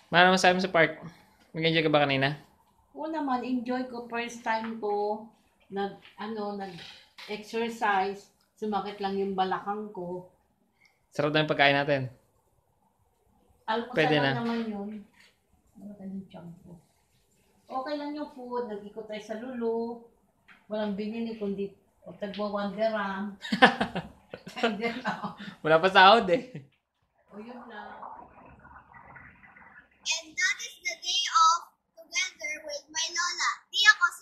Ano masabi mo sa park? Mag-enjoy ka ba kanina? Oo naman, enjoy ko. First time ko nag-exercise. Sumakit lang yung balakang ko. Sarap na yung pagkain natin. Almusal Pwede lang na. naman yun. Ano ka yung tiyan ko? Okay lang yung food. Nag-ikot tayo sa Lulu. Walang binili kundi tagwa 1 dirham. 10 dirham. Wala pa sahod eh. O yun lang. And that is the day off together with my lola. Di ako